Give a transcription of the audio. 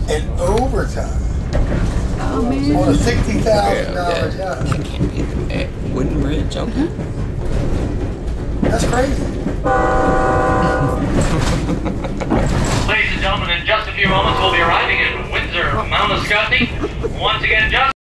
in overtime. Oh man. On a $60,000 job. That can't be a wooden bridge. Okay. That's crazy. Ladies and gentlemen, in just a few moments we'll be arriving in Windsor, Mount Scottney. Once again, just